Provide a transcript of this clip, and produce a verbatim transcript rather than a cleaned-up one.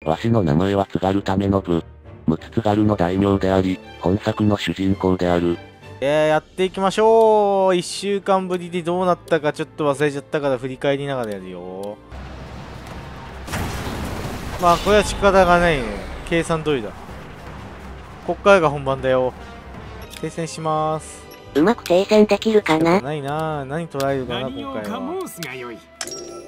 わしの名前は津軽為信。陸奥津軽の大名であり、本作の主人公である。 えー、やっていきましょう。いっしゅうかんぶりでどうなったかちょっと忘れちゃったから振り返りながらやるよ。まあこれは仕方がないね。計算通りだ。こっからが本番だよ。停戦します。 うまく停戦できるかな。 ないなぁ。何取られるかな今回は。